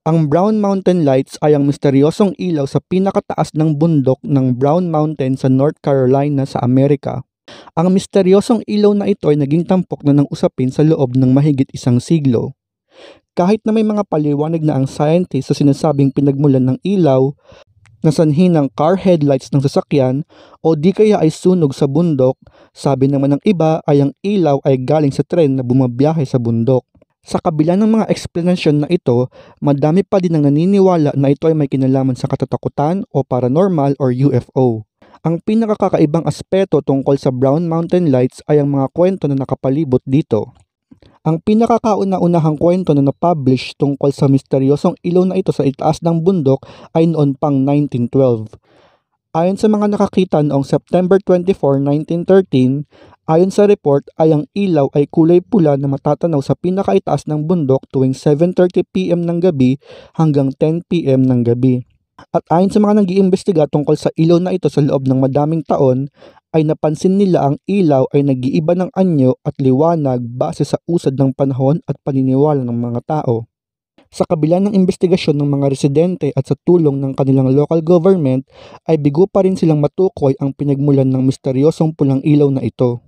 Ang Brown Mountain Lights ay ang misteryosong ilaw sa pinakataas ng bundok ng Brown Mountain sa North Carolina sa Amerika. Ang misteryosong ilaw na ito ay naging tampok na ng usapin sa loob ng mahigit isang siglo. Kahit na may mga paliwanag na ang scientist sa sinasabing pinagmulan ng ilaw, na sanhi ng car headlights ng sasakyan o di kaya ay sunog sa bundok, sabi naman ng iba ay ang ilaw ay galing sa tren na bumabiyahe sa bundok. Sa kabila ng mga explanation na ito, madami pa din ang naniniwala na ito ay may kinalaman sa katatakutan o paranormal or UFO. Ang pinakakakaibang aspeto tungkol sa Brown Mountain Lights ay ang mga kwento na nakapalibot dito. Ang pinakakauna-unahang kwento na na-publish tungkol sa misteryosong ilaw na ito sa itaas ng bundok ay noon pang 1912. Ayon sa mga nakakita noong September 24, 1913, ayon sa report ay ang ilaw ay kulay pula na matatanaw sa pinakaitaas ng bundok tuwing 7:30 PM ng gabi hanggang 10 PM ng gabi. At ayon sa mga nag-iimbestiga tungkol sa ilaw na ito sa loob ng madaming taon, ay napansin nila ang ilaw ay nag-iiba ng anyo at liwanag base sa usad ng panahon at paniniwala ng mga tao. Sa kabila ng investigasyon ng mga residente at sa tulong ng kanilang local government, ay bigo pa rin silang matukoy ang pinagmulan ng misteryosong pulang ilaw na ito.